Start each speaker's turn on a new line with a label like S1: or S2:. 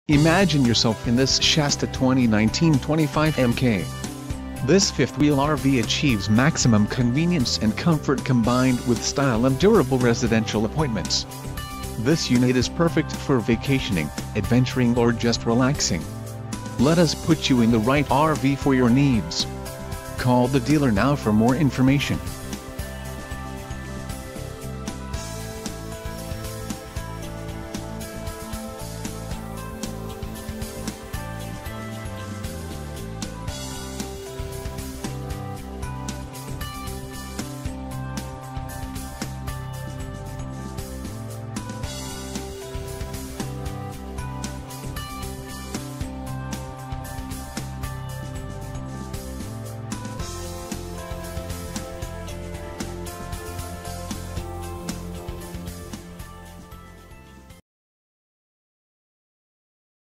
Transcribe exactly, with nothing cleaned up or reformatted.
S1: Imagine yourself in this Shasta twenty nineteen twenty-five M K. This fifth-wheel R V achieves maximum convenience and comfort combined with style and durable residential appointments. This unit is perfect for vacationing, adventuring or just relaxing. Let us put you in the right R V for your needs. Call the dealer now for more information.